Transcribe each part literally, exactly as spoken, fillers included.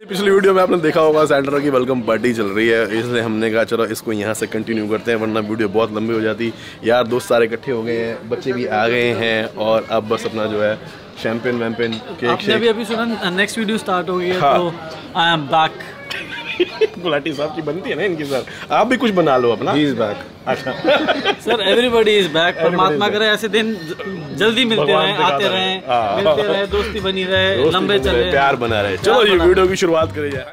पिछली वीडियो में आपने देखा होगा सैंड्रा की वेलकम पार्टी चल रही है, इसलिए हमने कहा चलो इसको यहाँ से कंटिन्यू करते हैं, वरना वीडियो बहुत लंबी हो जाती। यार दोस्त सारे इकट्ठे हो गए हैं, बच्चे भी आ गए हैं और अब बस अपना जो है शैम्पेन वैम्पेन केक शेक। अभी अभी सुना नेक्स्ट वीडियो स्टार्ट हो गई है। हाँ। तो आई एम बैक। गुलाटी साहब की बनती है ना इनकी। सर आप भी कुछ बना लो अपना। He is back। अच्छा सर एवरीबॉडी इज बैक। परमात्मा करे ऐसे दिन जल्दी मिलते रहे, आते रहे, मिलते रहे, दोस्ती बनी रहे, लंबे चले, प्यार बना रहे। चलो ये वीडियो की शुरुआत करी जाए।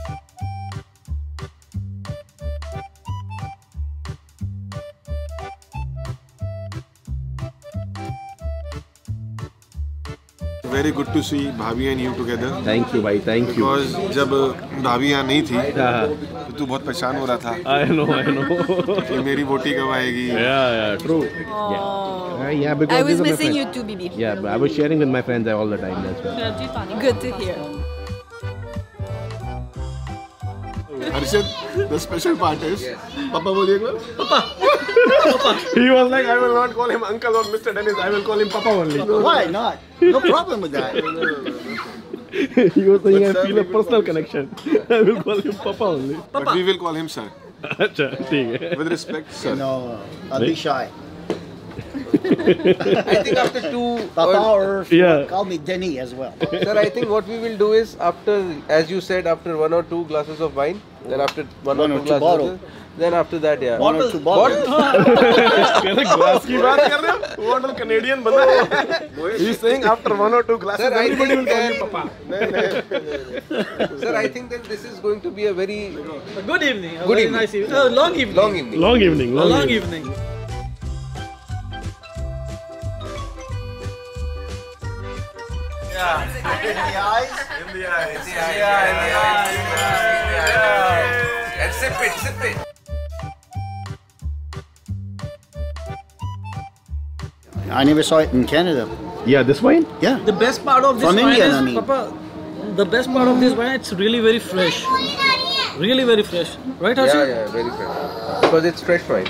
Very good to see भाभी and you together. Thank you भाई, thank you. Because जब भाभी यहाँ नहीं थी तो तू बहुत परेशान हो रहा था। I know, I know. कि मेरी वोटी कब आएगी? Yeah, yeah, true. Yeah. Uh, yeah, because I was missing you too, Bibi. Yeah, I was sharing with my friends all the time. That's why. Good to hear. Harshad, the special part is, पापा बोलिए एक बार। पापा। He was like, I will not call him uncle or Mister Dennis. I will call him Papa only. Why not? No problem with that. He was saying, I feel a personal connection. I will call him Papa only. But we will call him sir. अच्छा ठीक है। With respect, sir. No, I'll be shy. I think after two Papa or Yeah. call me Denny as well. sir, I think what we will do is after, as you said, after one or two glasses of wine, then after one, One or or two two glasses, bottle. of, then after that, yeah. One or two bottles. Glass की बात कर रहे हो? वो मतलब Canadian बंदा है। He is saying after one or two glasses, Sir, I everybody will think call you that- Papa. Sir, I think that this is going to be a very A good evening. A Good very evening. nice evening. Oh, long evening. long evening. Long evening, A long, long evening. evening. In the eyes. And sip it, sip it. I never saw it in Canada. Yeah, this wine? Yeah. The best part of this From wine India, is, I mean. Papa, the best part of this wine, it's really very fresh. Really very fresh. Right, Yeah, Harshad? yeah, very fresh. Because it's fresh wine.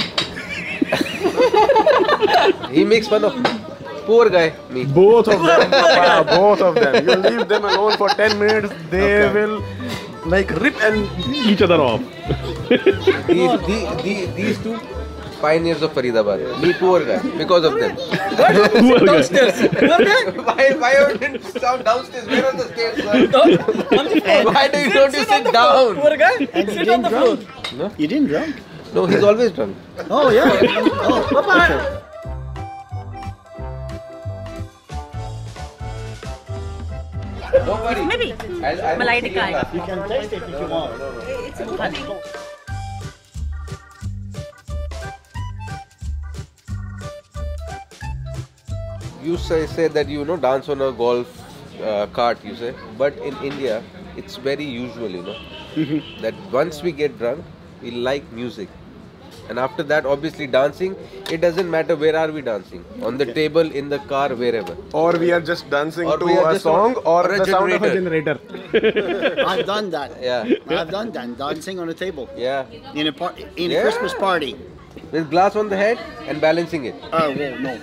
He makes fun of poor guy, me. Both of them, Papa, both of them. You leave them alone for ten minutes, they Okay. will like rip and each other off. These, the, the, these two pioneers of Faridabad. Me, poor guy, because of them. Poor guy. Downstairs. Poor guy. Why, why don't you sound downstairs? Where are the stairs, sir? Down- on the floor. Why do you don't you sit down? Poor guy. And you Sit on didn't the floor. drunk? You didn't drunk? No, he's always drunk. Oh yeah. Oh, Papa. Don't worry. Maybe. I'll, I'll Malai take tikka. a glass. you can taste it if you want. You say, say that you know dance on a golf uh, cart, you say, but in India it's very usual, you know, that once we get drunk, we like music, and after that, obviously dancing. It doesn't matter where are we dancing, on the table, in the car, wherever. Or we are just dancing Or to we are a just song on- or or a the sound of a generator. generator. I've done that. Yeah, I've done that. Dancing on a table. yeah, In a par- in a Yeah. Christmas party. with glass on the head and balancing it. Oh well, no.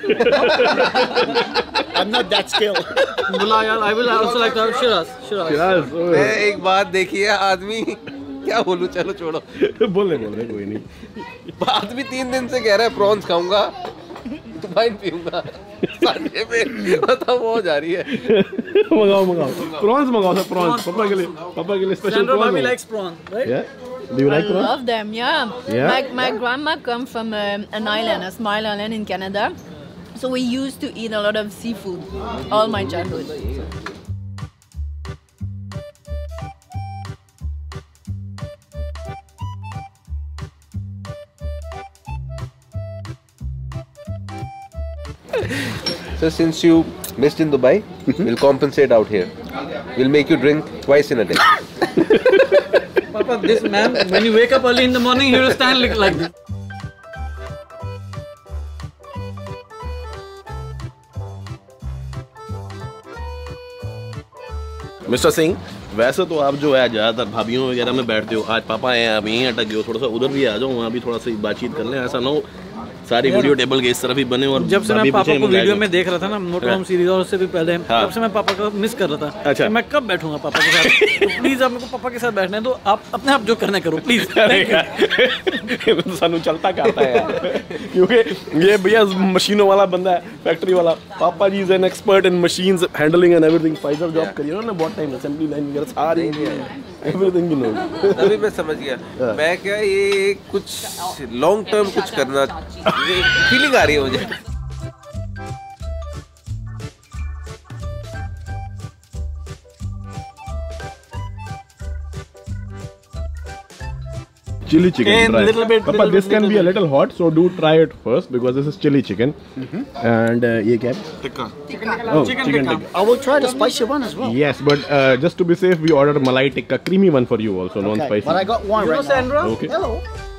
I'm not that skilled. Bula, yaar, I will also like to have Shiraz. Shiraz. Yes, मैं एक बात देखिए आदमी क्या बोलूं, चलो छोड़ो. बोले बोले कोई नहीं। आदमी तीन दिन से कह रहा है प्रॉन्स खाऊंगा तो वाइन पीऊंगा, संडे पे खत्म हो जा रही है. मंगाओ मंगाओ प्रॉन्स मंगाओ सर, प्रॉन्स पापा के लिए, पापा के लिए special Sandra prawns. Bhabhi likes prawn, right? Yeah. Do you I like prawns? love them, yeah. Yeah? My, my grandma come from um, an island, a small island in Canada. So we used to eat a lot of seafood all my childhood. So since you missed in Dubai, we'll compensate out here. We'll make you drink twice in a day. Papa, this man, when you wake up early in the morning, he will stand like, like this. Mister Singh, वैसे तो आप जो है ज़्यादातर भाभीियों वगैरह में बैठते हो, आज पापा हैं आप यहीं अटक गए हो, थोड़ा सा उधर भी आ जाओ, वहाँ भी थोड़ा सा बातचीत कर लें, ऐसा ना हो सारी वीडियो टेबल के इस तरफ ही बने और जब से मैं पापा को वीडियो में देख रहा था ना मोटो होम सीरीज और उससे भी पहले हाँ। तब से मैं पापा को मिस कर रहा था। अच्छा। मैं कब बैठूंगा पापा के साथ, तो प्लीज आप मेरे को पापा के साथ बैठना है तो आप अपने आप जो करना करो प्लीज। तो सानू चलता करता है यार, क्योंकि ये भैया मशीनों वाला बंदा है, फैक्ट्री वाला। पापा जी is an expert in machines handling and everything. Pfizer job करिए ना बहुत टाइम, असेंबली लाइन वगैरह सारी एवरीथिंग यू नो। तभी मैं समझ गया। मैं क्या ये कुछ लॉन्ग टर्म कुछ करना, फीलिंग आ रही है मुझे। Chili chicken, And try. little bit- Papa, little this bit- can little be a bit. little hot, so do try it first because this is chili chicken. And uh, ये क्या है? Tikka. Oh, Chicken chicken tikka. tikka. I will try the spicy one as well. Yes, but uh, just to be safe, we ordered malai tikka, creamy one for you also, Okay, non-spicy. but I got one You know right now. Sandra? Okay. Hello.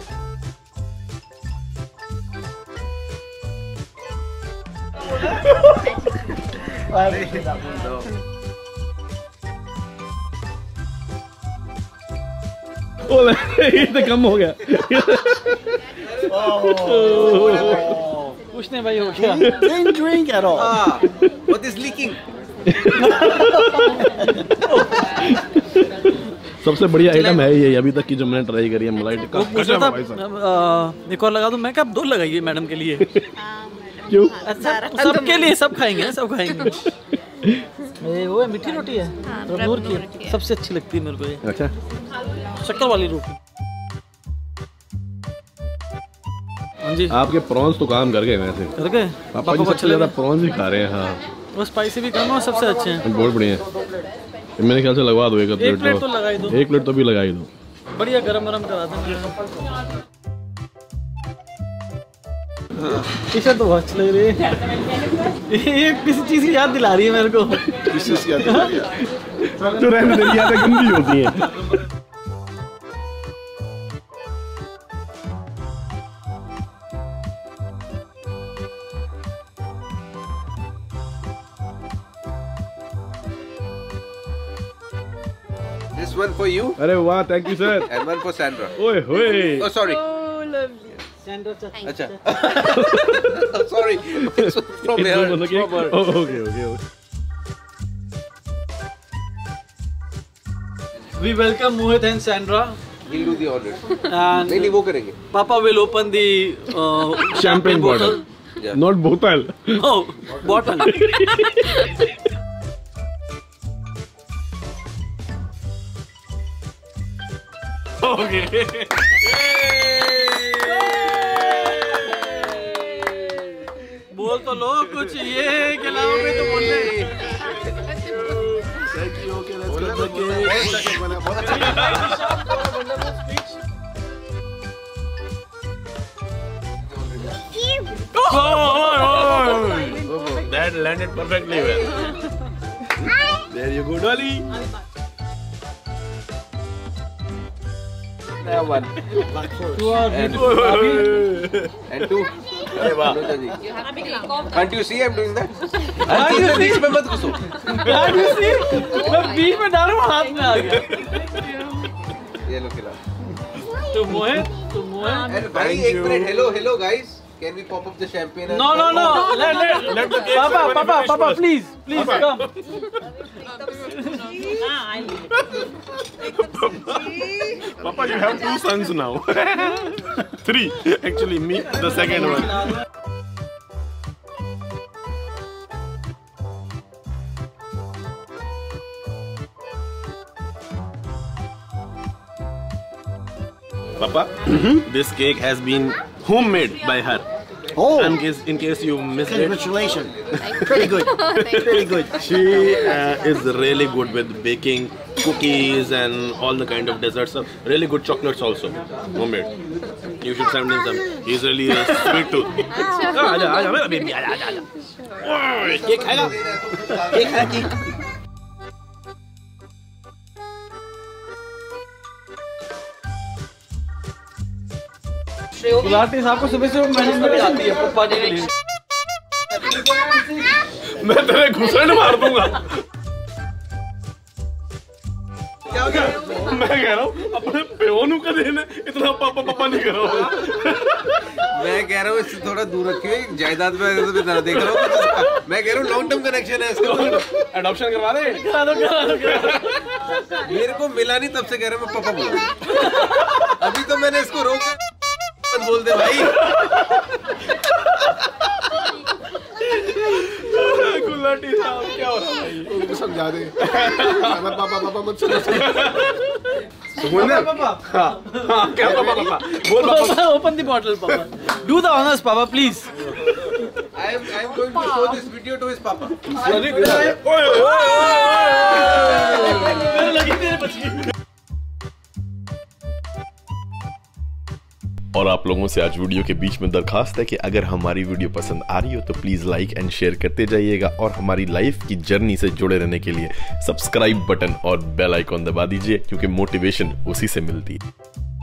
Oh, ये तो कम हो गया। कुछ नहीं भाई, हो गया। Didn't drink at all. Ah, what is leaking? सबसे बढ़िया आइटम है ये अभी तक की जो मैंने ट्राई करी है, मलाई टिक्का। वो पूछ रहा था एक और लगा दूं, मैं कब दो लगाइए मैडम के लिए। क्यों? सब सबके लिए, सब खाएंगे, सब खाएंगे। ये वो है मीठी रोटी है, तंदूर की, सबसे अच्छी लगती है मेरे को ये। अच्छा, शक्कर वाली रोटी। हाँ जी, आपके प्रॉन्स तो काम कर गए वैसे। कर गए पापा जी सबसे ज्यादा प्रॉन्स ही खा रहे हैं। हाँ, वो स्पाइसी भी कम और सबसे अच्छे हैं। बहुत बढ़िया है। मेरे ख्याल से लगवा दो एक एक प्लेट तो तो लगाई दो, एक प्लेट तो भी लगा ही दो। बढ़िया गरम गरम करा दें। टी-शर्ट तो बहुत अच्छी लग रही है। ये किसी चीज की याद दिला रही है मेरे को। This is yeah. जो रहने दे यादें गंदी होती हैं। This one for you अरे वाह, thank you sir. and one for Sandra. ओए होए। Oh, sorry. Oh, lovely. Acha. Oh, sorry. This was from her. From her. Okay okay okay. We welcome Mohit and Sandra, We'll do the honors. and नहीं नहीं वो करेंगे. Papa will open the uh, Champagne bottle. Yeah. Not बोतल। No, bottle. बोल तो लो कुछ, ये खिलाओगे तो बोल दे। That landed perfectly well. There you go, Dolly. Yeah, one You are and, beautiful. and two. अरे वाह। Anuja ji. Can't you see I'm doing that? Can't you see? बीच में मत घुसो. Can't you see? मैं बीच में डालूं, हाथ में आ गया। ये लो खिलाओ. तो मोहित, तो मोहित। And भाई एक minute. Hello, hello guys. Can we pop up the champagne? and- No, no, no. Let, let, Let the cake Papa, ceremony Papa, finish Papa, first. please, please come. Papa, you have two sons now. Three, actually, me, the second one. Papa, this cake has been homemade by her. Oh, In case, in case you missed it, congratulations. Pretty good. Pretty good. she uh, is really good with baking cookies and all the kind of desserts. So really good chocolates also, homemade. You should send him some. He's really a sweet tooth. Ah, आजा, आजा, मेरा baby, आजा, आजा, आजा. ओए, cake खाएगा? Cake खाएगा cake? Gulati साहब को सुबह से मैनेजमेंट आती है पप्पा जी के लिए। मैं तेरे घुसड़ मार दूंगा। क्या हो गया? मैं कह रहा हूँ अपने प्योनू का देना इतना पापा पापा नहीं करो। मैं कह रहा हूँ इससे थोड़ा दूर रखिए, जायदाद में तो देख रहा हूँ। मैं कह रहा हूँ लॉन्ग टर्म कनेक्शन है इसका, एडॉप्शन करवा दे। करा दो, करा दो, करा दो। मेरे को मिला नहीं तब से कह रहा हूँ मैं पापा बोला। अभी तो मैंने इसको रोका, मत बोल दे भाई। गुलाटी साहब क्या हो रहा है? उनको समझा दे। पापा पापा मत सुनो। Papa, हाँ हाँ क्या पापा पापा बोल पापा। open the bottle, Papa. Do the honors, Papa, please. I am I am going to show this video to his papa. मेरे लगी मेरे बच्ची। और आप लोगों से आज वीडियो के बीच में दरखास्त है कि अगर हमारी वीडियो पसंद आ रही हो तो प्लीज़ लाइक एंड शेयर करते जाइएगा और हमारी लाइफ की जर्नी से जुड़े रहने के लिए सब्सक्राइब बटन और बेल आइकॉन दबा दीजिए क्योंकि मोटिवेशन उसी से मिलती है।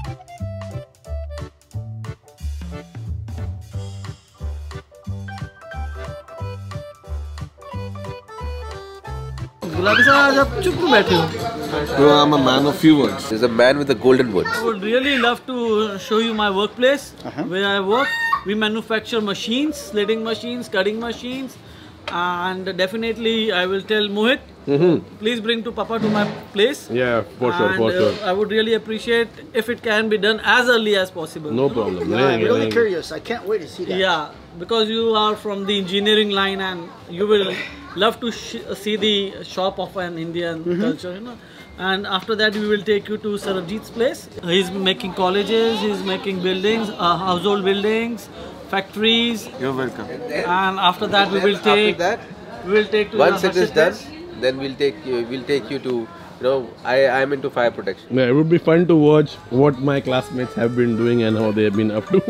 गुलाटी साहब आज आप चुप क्यों बैठे हो? No, I'm a man of few words. There's a man with the golden words. I would really love to show you my workplace where I work. We manufacture machines, slitting machines, cutting machines, and definitely I will tell Mohit, please bring to Papa to my place. Yeah, for sure, and, for uh, sure. I would really appreciate if it can be done as early as possible. No problem. No, I'm really curious. I can't wait to see that. Yeah, because you are from the engineering line and you will love to sh see the shop of an Indian culture, you know. And after that, we will take you to Sarabjit's place. He's making colleges, he's making buildings, uh, household buildings, factories. You're welcome. And after that, we will After take. that, we will take to once the it is done, Harshit then we'll take you. We'll take you to. You know, I I'm into fire protection. Yeah, it would be fun to watch what my classmates have been doing and how they have been up to.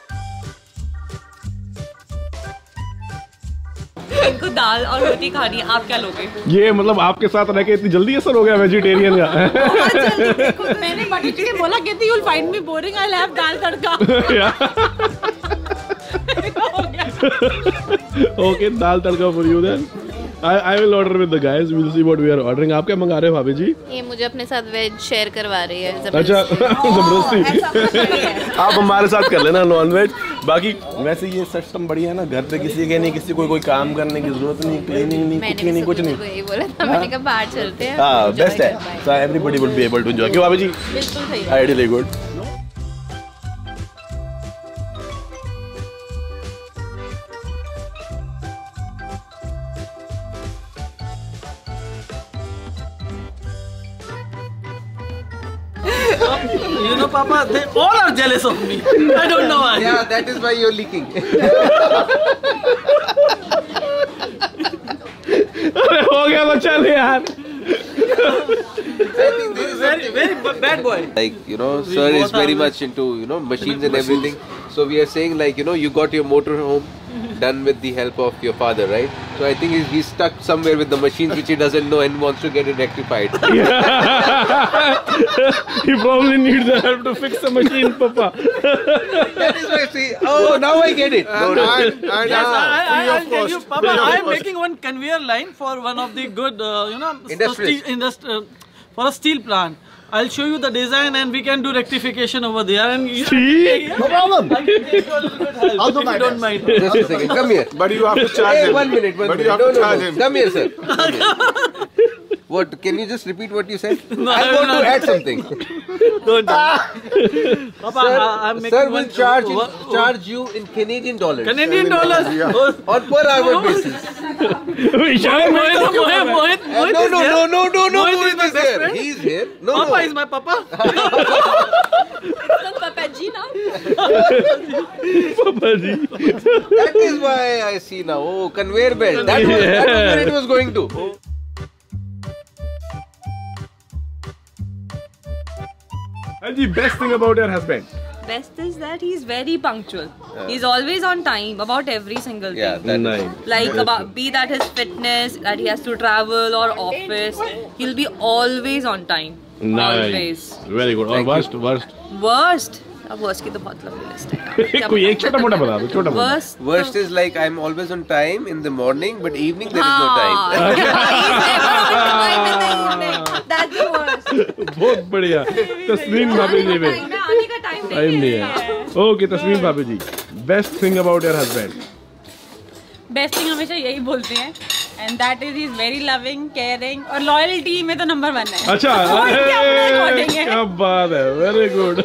इनको दाल और रोटी खानी है, आप क्या लोगे? ये मतलब आपके साथ रह के इतनी जल्दी असर हो गया वेजिटेरियन का। बहुत जल्दी, देखो, मैंने मटर चिकन बोला कहती you'll find me boring, I'll have dal tadka. Okay, dal tadka for you then. I I will order with the guys. We'll see what we are ordering. आप क्या मंगा रहे हो भाभी जी? ये मुझे अपने साथ वेज शेयर करवा रही है अच्छा जबरदस्ती। आप हमारे साथ कर लेना नॉन वेज। बाकी वैसे ये सिस्टम बढ़िया है ना, घर पे किसी के नहीं, किसी को कोई काम करने की जरूरत नहीं, क्लीनिंग नहीं, कुकिंग नहीं, कुछ नहीं। यही बोला था मैंने कहा बाहर चलते हैं। हाँ बेस्ट है, so everybody would be able to enjoy। क्यों भाभी जी? बिल्कुल सही। Ideally good। You know, Papa, they all are jealous of me. I don't know why. Yeah, that is why you're leaking. अरे हो गया तो चल यार। Very, very b- bad boy. Like you know, We sir both is very are- much into you know machines and everything. So we are saying like you know you got your motor home done with the help of your father, right? So I think he's, he's stuck somewhere with the machines which he doesn't know and wants to get it rectified. He probably needs the help to fix the machine, Papa. That is why see. Oh, now I get it. No, no. And, and Yes, uh, I, I, free I'll of tell cost. you, Papa, Free of I am cost. making one conveyor line for one of the good, uh, you know, Industries. steel, indust- uh, for a steel plant. I'll show you the design and we can do rectification over there. And you, See? no problem. I can take you a little bit help I'll do if my you don't best. mind. Just a second. Come here. But you have to charge Hey, him. one minute. One But minute. you have no, to no, charge no. him. Come here, sir. Come here. What? Can you just repeat what you said? No, I I will want to not. add something. Don't. Papa, Sir, I, I'm making sir will one, charge uh, in, charge you in Canadian dollars Canadian dollars. Yeah. Oh, on per hour basis. Vishal Mohit, Mohit, Mohit, Uh, Mohit no, is no, there. no, no, no, no, Mohit is Mohit my is best there. friend. He's here. No, Papa no. is my papa. It's not Papa G now. पापा जी। That is why I see now. Oh, conveyor belt. That was, that was where it was going to. हाँ जी, best thing about your husband? Best is that he's very punctual. He's always on time about every single Yeah, thing. that is. Nice. Like about be that his fitness, that he has to travel or office, he'll be always on time. Nice. Always. Very good. और Thank you. worst, worst. Worst. अब worst की तो बहुत लंबी list है. कोई एक छोटा मोटा बता दो, छोटा मोटा। Worst. Worst is like I'm always on time in the morning, but evening there is no time. हाँ. He's never on time in the evening. That's the worst. बहुत बढ़िया। तस्लीम भाभी जी में आने का टाइम टाइम नहीं है। ओके तस्लीम भाभी ji, best thing about your husband? Best thing हमेशा यही बोलते हैं, and that is is very loving, caring और लॉयल्टी में तो नंबर वन है। अच्छा, और क्या अपने according है। क्या बात है, वेरी गुड।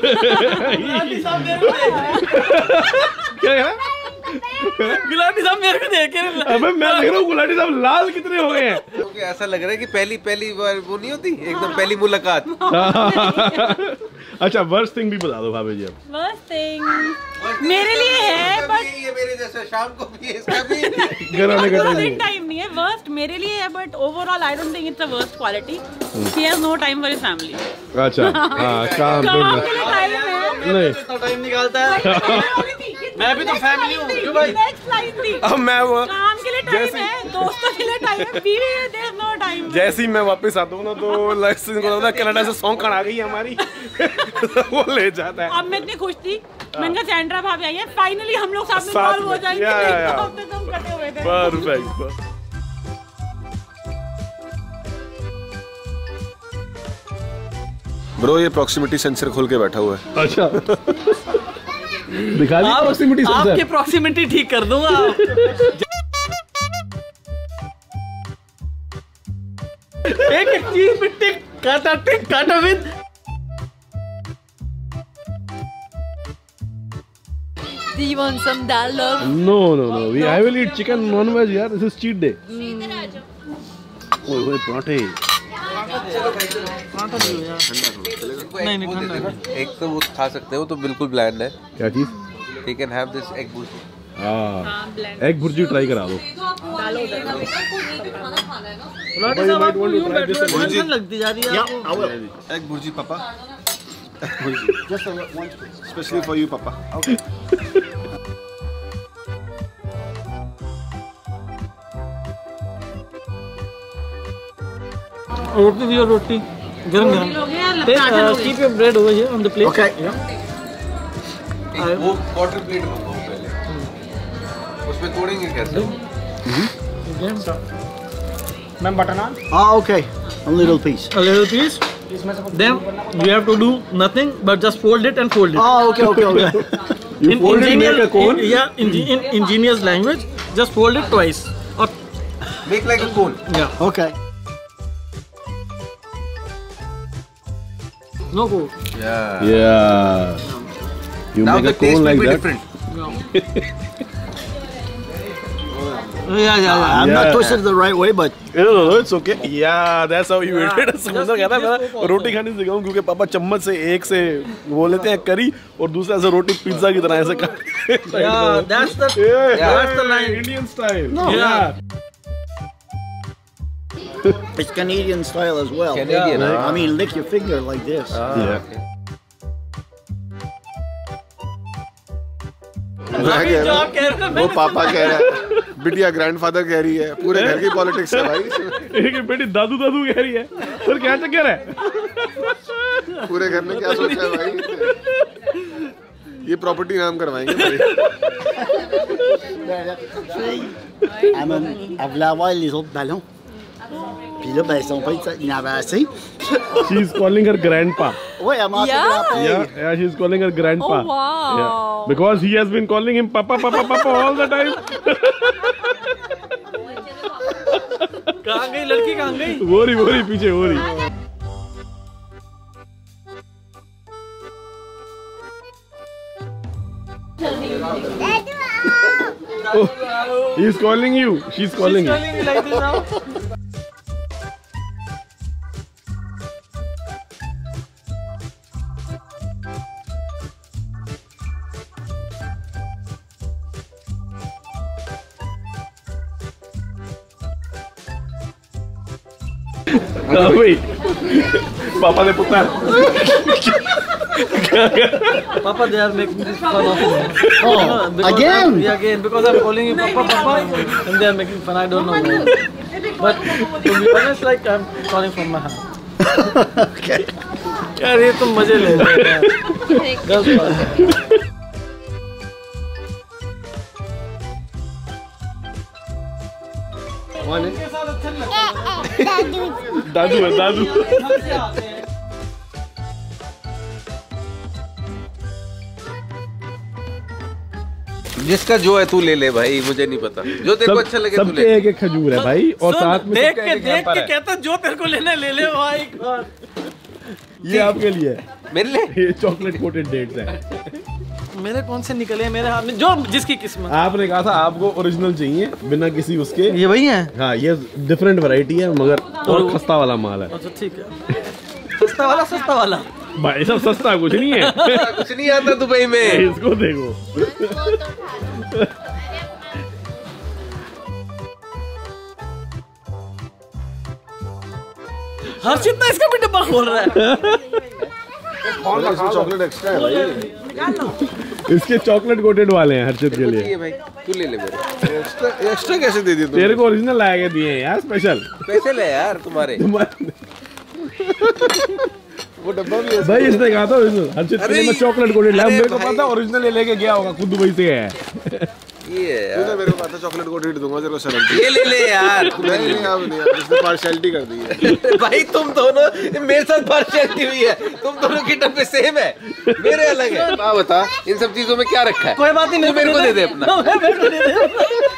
क्या है? गुलाटी साहब मेरे को देख के अबे मैं देख रहा हूँ गुलाटी साहब लाल कितने हो गए हैं। क्योंकि ऐसा लग रहा है कि पहली पहली बार वो नहीं होती, एकदम पहली मुलाकात। अच्छा वर्स्ट थिंग भी बता दो भाभी जी अब। वर्स्ट थिंग मेरे लिए है, बट ये मेरे जैसा शाम को भी इसका भी घर आने का दिन टाइम नहीं है। वर्स्ट मेरे लिए है, but overall I don't think it's a worst quality. He has no time for his family. अच्छा हाँ, काम काम के लिए टाइम है नहीं, टाइम निकालता है। मैं भी तो फैमिली हूँ भाई। नेक्स्ट लाइन थी, अब मैं वो काम के लिए टाइम है, दोस्तों के लिए टाइम है, बीवी है, देयर इज नो टाइम। जैसे ही मैं वापस आता हूँ ना तो लाइसेंस को होता कनाडा से सॉन्ग आ गई है हमारी। वो ले जाता है। अब मैं इतनी खुश थी, मैंने कहा सैंड्रा भाभी आई है, फाइनली हम लोग साथ में साथ इन्वॉल्व हो में, जाएंगे। या, या, या। अब तक हम कटे हुए थे। परफेक्ट। ब्रो ये प्रॉक्सिमिटी सेंसर खोल के बैठा हुआ है। अच्छा दिखा दी प्रॉक्सिमिटी सेंसर। आपके प्रॉक्सिमिटी ठीक कर दूंगा। एक एक चीज में टिक काटा टिक काटा with. Do you want some dal love? No no no, we I will eat chicken non-veg यार, this is cheat day। ओए ओए पराठे। नहीं नहीं ठंडा। एक तो वो खा सकते हो, तो बिल्कुल ब्लैंड है। क्या चीज? You can have this egg boost। हाँ एग भुर्जी ट्राई करा दो। गुलाटी साहब आपको यूं बैठे हुए टेंशन लगती जा रही है Yeah, आपको। I will. Egg burji, Papa. Just a one. Especially for you, Papa. Okay. रोटी दियो, रोटी गरम गरम। Keep your bread over here on the plate. Okay. एक वो क्वार्टर प्लेट मंगाओ पहले, उसमें तोड़ेंगे कैसे? Ma'am butter naan. Ah, okay. A little piece. A little piece. Then you have to do nothing but just fold it and fold it. Oh, okay, okay, okay. You fold it, make a cone? in, yeah, in, in ingenious language, just fold it twice. Or Make like a cone। yeah, Okay. no go. Yeah। Yeah, you Now make the a taste cone will like be that। different। Yeah, yeah, yeah. I'm Yeah. not twisted the right way, but No no no, it's okay। Yeah, that's how you eat it। समझ Just गया था keep मैं, this also। रोटी खानी सिखाऊं क्योंकि पापा चम्मच से एक से वो लेते हैं करी और दूसरा ऐसे रोटी पिज्जा की तरह ऐसे काट। Yeah, that's the Yeah, that's the line. Indian style। No. Yeah। it's Canadian style as well. Canadian, Yeah. ah. I mean, lick your finger like this. Yeah। मैं अभी कह जो रहा आप कह रहे हो हूँ, मैं वो पापा कह रहा है, बिटिया ग्रैंडफादर कह रही है, पूरे घर की पॉलिटिक्स है भाई। एक बेटी दादू दादू कह रही है, पर क्या चक्कर है? पूरे घर ने क्या सोचा है भाई? ये प्रॉपर्टी नाम करवाएंगे भाई। Elle me- elle voulait avoir les autres ballons. Puis là, ben, son père, il en avait assez. She is calling her grandpa। Oui, elle m'a Yeah. appelé. Yeah, yeah, she is calling her grandpa। Oh, wow. Yeah, because he has been calling him papa, papa, papa all the time। कहाँ गई लड़की, कहाँ गई? वो रही वो रही पीछे वो रही। Oh, he is calling you। She is calling you। Calling me like this now. हाँ भाई, पापा ने पुता। Papa, they are making this fun of me. Oh, Because again? I'm- Yeah, again, because I'm calling you Papa, Papa, and they are making fun. I don't know why. But to be honest, like I'm calling from my heart. Okay. यार ये तुम मजे ले रहे हो यार। गलत बात है। दादू है दादू। घर से आते हैं। जिसका जो है तू ले ले भाई, मुझे नहीं पता, जो तेरे को अच्छा लगे तू ले। सबके एक एक खजूर है भाई, और सुन, साथ में देख सबका के एक एक देख hamper के है। कहता जो तेरे को लेना है, ले ले भाई। ये आपके लिए है, मेरे लिए ये चॉकलेट कोटेड डेट्स है। मेरे कौन से निकले हैं मेरे हाथ में, जो जिसकी किस्मत। आपने कहा था आपको ओरिजिनल चाहिए बिना किसी उसके। ये वही है। हाँ, ये डिफरेंट वैरायटी है मगर और खस्ता वाला माल है। अच्छा ठीक है, सस्ता वाला सस्ता वाला भाई सब सस्ता कुछ नहीं है। कुछ नहीं आता दुबई में। इसको देखो। हर्षित ना इसका भी डब्बा खोल रहा है। चॉकलेट एक्स्ट्रा है भाई। इसके चॉकलेट कोटेड वाले हैं हर्षित के लिए। ये भाई तू ले ले मेरे। एक्स्ट्रा एक्स्ट्रा कैसे दे दिए तुम? तेरे को ओरिजिनल ला के दिए हैं यार, स्पेशल। पैसे ले यार तुम्हारे। वो डब्बा भी है। भाई इसने कहा था ओरिजिनल, हर्षित के लिए मैं चॉकलेट कोटेड लाया। अरे मेरे को भाई। पता ओरिजिनल ले लेके गया होगा, खुद दुबई से है। ये है तूने यार। मेरे को कहा था चॉकलेट कोटेड दूंगा तेरे को शर्म। ये ले ले यार। तू ले नहीं ले। नहीं अब नहीं, अब इसने पार्शियलिटी कर दी है। भाई तुम दोनों मेरे साथ पार्शियलिटी हुई है, तुम दोनों की डब्बे सेम है, मेरे अलग है। हाँ बता इन सब चीजों में क्या रखा है? कोई बात नहीं, तू मेरे को दे दे अपना। मेरे को दे दे।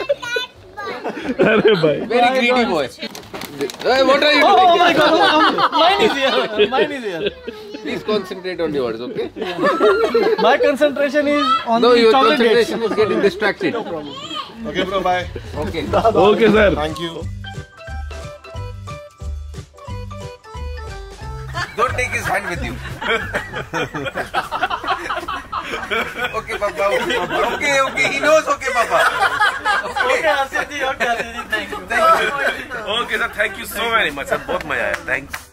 अरे भाई very greedy boy. What are you Oh doing? my God, mine is here. Mine is here. Please concentrate on yours, okay? My concentration is on No, the your chocolate dates. concentration is getting distracted. Okay bro bye. Okay. Okay sir. Thank you. Don't take his hand with you. Okay, Papa. Okay, okay. He knows. Okay, Papa. Okay, Harshit ji, okay, Harshit ji, thank you. Thank you. Okay sir, thank you so very much sir, बहुत मजा आया, thanks.